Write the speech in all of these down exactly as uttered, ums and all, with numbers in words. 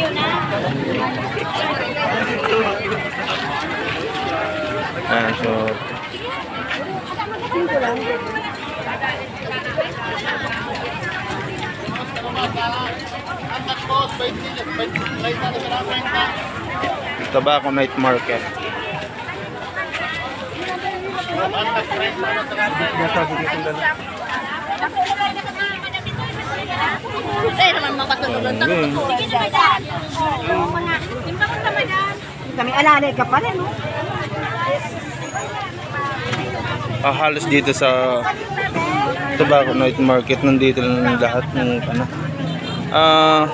Ayan, so Tobacco Night Market. Ay, naman mapatulunod. Kami alalay ka pa rin, no? Ah, halos dito sa Tobacco Night Market nandito lang lahat ng ano. Ah,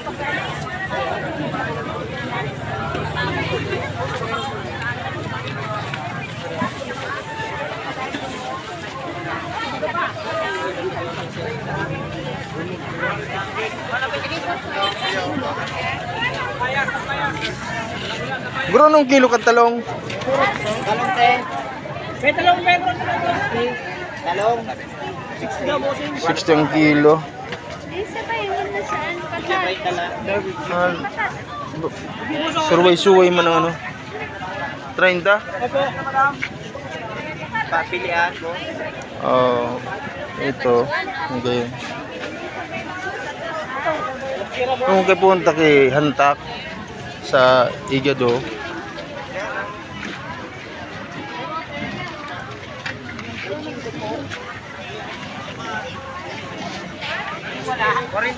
Bro, nung kilo ka talong? Talong te. May talong pe bro. Talong. sixty ang kilo. Isa pa yun na saan? Ah, Surway-suway man ang ano. thirty? Opo, madam. Papilian mo. Oh, ito. Okay. Kung kayo punta kay Hantak sa Igado, forty.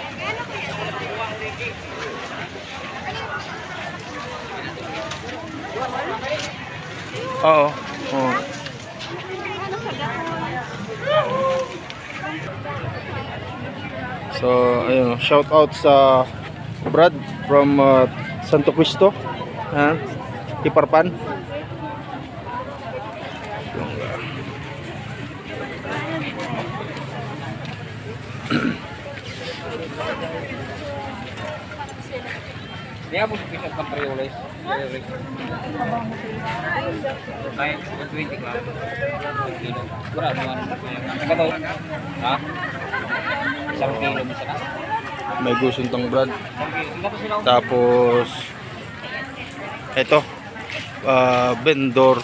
oo. Oo. So, ayun, shout out sa Brad from uh, Santo Cristo, ha? Iparpan. Dia po bisa ng Prioles. Kahit twenty ka. Wala naman. Nagkataw. Ha? Isang kilo mo siya. May gusuntong Brad. Tapos ito uh, vendor.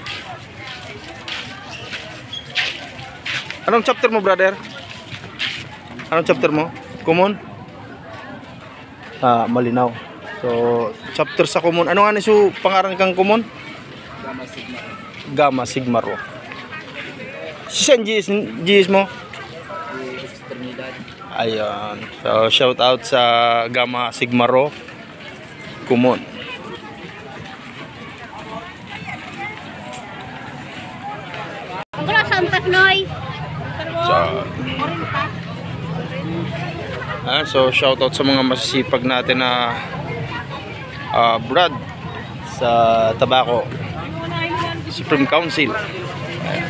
Anong chapter mo, brother? Anong chapter mo? Common? Ah, malinaw. So, chapter sa common. Ano nga ni su pangaran kang common? Gamma Sigma. Gamma Sigma Rho. Si Sen G S, G S mo? Ayan. So, shout out sa Gamma Sigma Rho. Common. Wala Santa Noy. So, ah, so shout out sa mga masisipag natin na uh, Brad sa Tobacco Supreme Council. Ayan.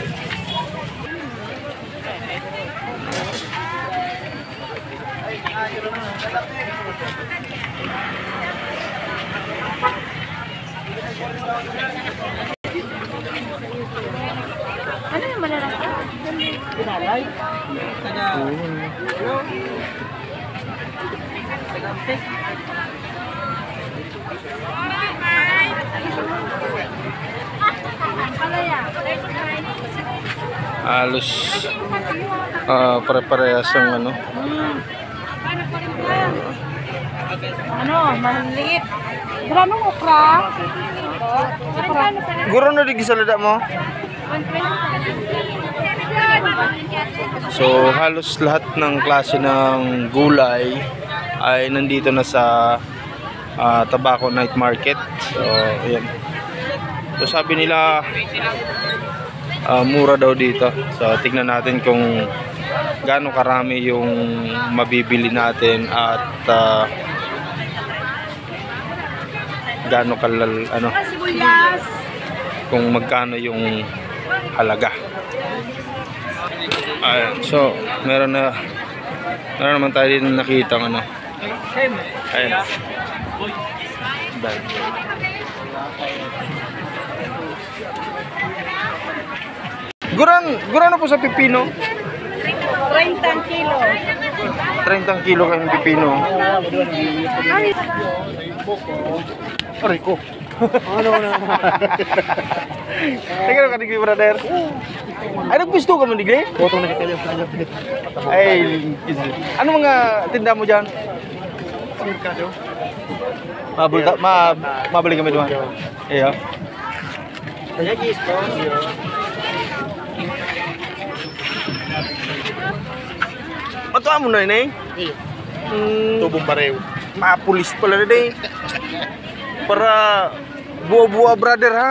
Ano yung malalaki? Pinalay. Taga. Halos uh, pare-parehas ang ano. Ano, maliit. Grano okra? Guro na di gisalada mo? So halos lahat ng klase ng gulay ay nandito na sa uh, Tobacco Night Market. So ayan. So sabi nila uh, mura daw dito. So tignan natin kung gaano karami yung mabibili natin at uh, gaano kalal ano kung magkano yung halaga. Ayan, so meron na meron naman tayo din nakita ano. Ayan. Guran, guran na po sa pipino. thirty kilo. thirty kilo kayong pipino. Aray ko. Ano na? Teka lang kadigli, brother. Ay, nagpisto ka man, digli? Botong na kayo. Ay, ano mga tinda mo dyan? Mabul ma mabalik kami doon. Iya. Kaya gis po. Ato amo na ini. Hmm, tubong barew. Mapulis pala na din. Para buah-buah brother ha.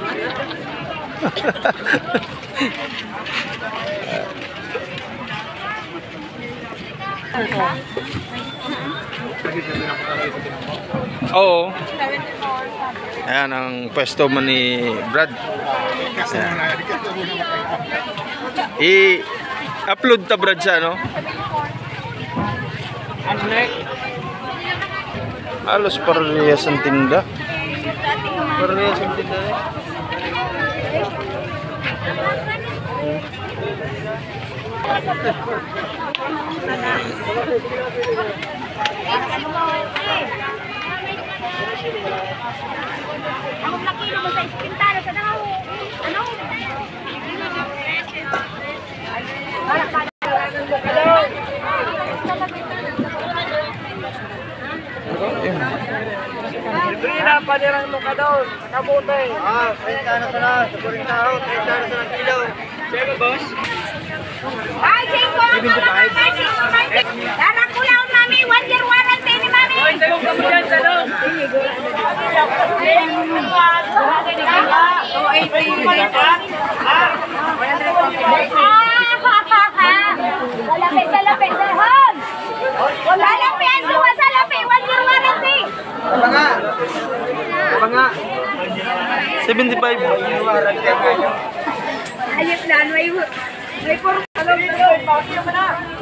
Oo. Ayan ang pwesto man ni Brad. I-upload ta Brad sa ano? Alos parehas ang tinda. Parehas ang tinda. Ang laki naman sa ispintado sa daw. Ano? Pina pa dirang mo ka doon. Nakabuti. Ah, trenta na sana. Sa puring tao, trenta na sana kilo. Sino boss? Ay, singko ang mga singko market. Darak ko lang, mami. One year warranty ni mami. Ay, talong ka mo dyan, talong. Salapi, salapi, sahon. Salapi, ang suwa, salapi. One year warranty. Apa nga? Apa nga? seventy-five. Ayos na, may may puro talong talong.